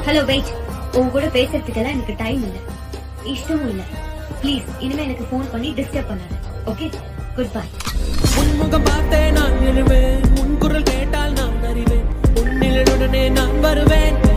Hello wait, உங்க கூட பேசுறதுக்கெல்லாம் எனக்கு டைம் இல்ல, இஷ்டமும் இல்ல. ப்ளீஸ் இனிமே எனக்கு போன் பண்ணி டிஸ்டர்ப் பண்ணாத. Okay, good bye. உன்முகம் பார்த்தே நான் எழுவேன், உன் குரல் கேட்டால் நான் அறிவேன், உன்னிலுடனே நான் வருவேன்.